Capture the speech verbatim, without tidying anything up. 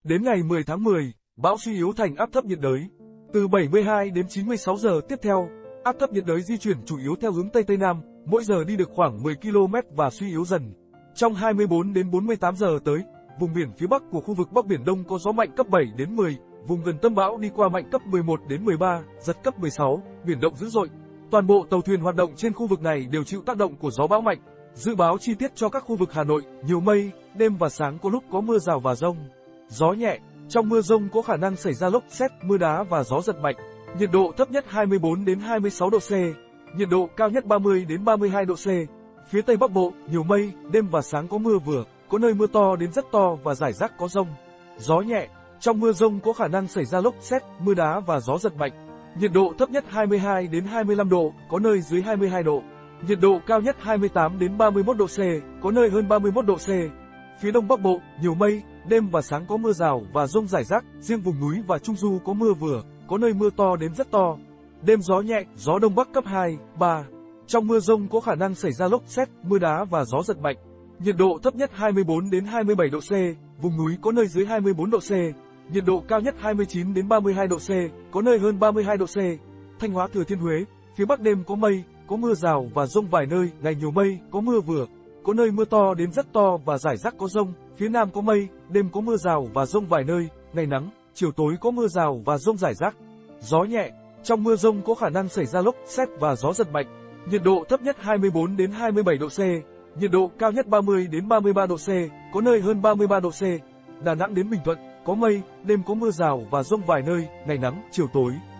Đến ngày mười tháng mười, bão suy yếu thành áp thấp nhiệt đới. Từ bảy mươi hai đến chín mươi sáu giờ tiếp theo, áp thấp nhiệt đới di chuyển chủ yếu theo hướng Tây Tây Nam, mỗi giờ đi được khoảng mười ki lô mét và suy yếu dần. Trong hai mươi bốn đến bốn mươi tám giờ tới, vùng biển phía Bắc của khu vực Bắc Biển Đông có gió mạnh cấp bảy đến mười, vùng gần tâm bão đi qua mạnh cấp mười một đến mười ba, giật cấp mười sáu, biển động dữ dội. Toàn bộ tàu thuyền hoạt động trên khu vực này đều chịu tác động của gió bão mạnh. Dự báo chi tiết cho các khu vực Hà Nội: nhiều mây, đêm và sáng có lúc có mưa rào và dông. Gió nhẹ, trong mưa dông có khả năng xảy ra lốc sét, mưa đá và gió giật mạnh. Nhiệt độ thấp nhất hai mươi bốn đến hai mươi sáu độ C, nhiệt độ cao nhất ba mươi đến ba mươi hai độ C. Phía Tây Bắc Bộ, nhiều mây, đêm và sáng có mưa vừa, có nơi mưa to đến rất to và rải rác có dông. Gió nhẹ, trong mưa dông có khả năng xảy ra lốc sét, mưa đá và gió giật mạnh. Nhiệt độ thấp nhất hai mươi hai đến hai mươi lăm độ, có nơi dưới hai mươi hai độ. Nhiệt độ cao nhất hai mươi tám đến ba mươi mốt độ C, có nơi hơn ba mươi mốt độ C. Phía Đông Bắc Bộ, nhiều mây, đêm và sáng có mưa rào và dông rải rác, riêng vùng núi và Trung Du có mưa vừa, có nơi mưa to đến rất to. Đêm gió nhẹ, gió Đông Bắc cấp hai, ba. Trong mưa dông có khả năng xảy ra lốc sét, mưa đá và gió giật mạnh. Nhiệt độ thấp nhất hai mươi bốn đến hai mươi bảy độ C, vùng núi có nơi dưới hai mươi bốn độ C. Nhiệt độ cao nhất hai mươi chín đến ba mươi hai độ C, có nơi hơn ba mươi hai độ C. Thanh Hóa, Thừa Thiên Huế, phía Bắc đêm có mây, có mưa rào và dông vài nơi, ngày nhiều mây, có mưa vừa, có nơi mưa to đến rất to và rải rác có dông. Phía Nam có mây, đêm có mưa rào và dông vài nơi, ngày nắng, chiều tối có mưa rào và dông rải rác. Gió nhẹ, trong mưa dông có khả năng xảy ra lốc sét và gió giật mạnh. Nhiệt độ thấp nhất hai mươi bốn đến hai mươi bảy độ C, nhiệt độ cao nhất ba mươi đến ba mươi ba độ C, có nơi hơn ba mươi ba độ C. Đà Nẵng đến Bình Thuận, có mây, đêm có mưa rào và dông vài nơi, ngày nắng, chiều tối.